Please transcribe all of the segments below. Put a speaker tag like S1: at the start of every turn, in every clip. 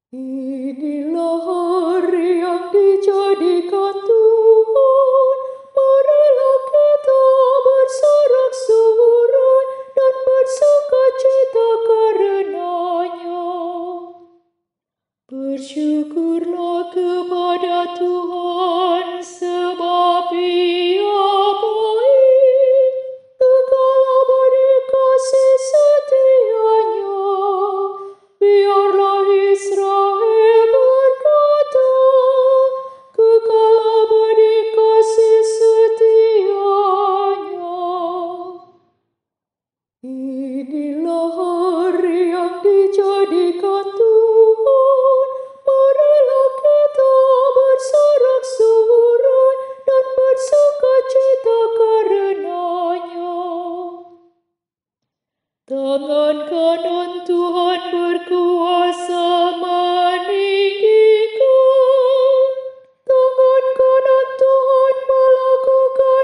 S1: Inilah hari yang dijadikan Tuhan, marilah kita bersorak-sorai dan bersukacita karenanya. Bersyukurlah kepada Tuhan sebab Ia baik, kekal abadi kasih setianya. Biarlah Israel berkata, kekal abadi kasih setianya. Inilah hari yang dijadikan Tuhan, marilah kita bersorak-sorai dan bersukacita karenanya. Tangan kanan Tuhan berkuasa meninggikan, tangan kanan Tuhan melakukan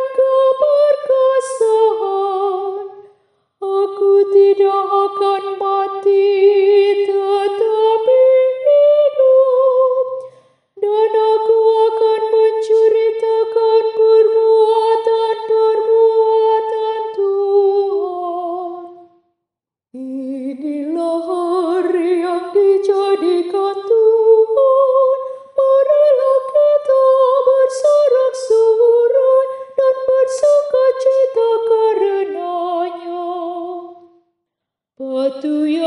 S1: keperkasaan. Aku tidak akan mati, tetapi hidup, dan aku akan menceritakan perbuatan-perbuatan Tuhan. Inilah hari yang dijadikan Tuhan, marilah kita bersorak-sorai dan bersukacita karenanya. Batu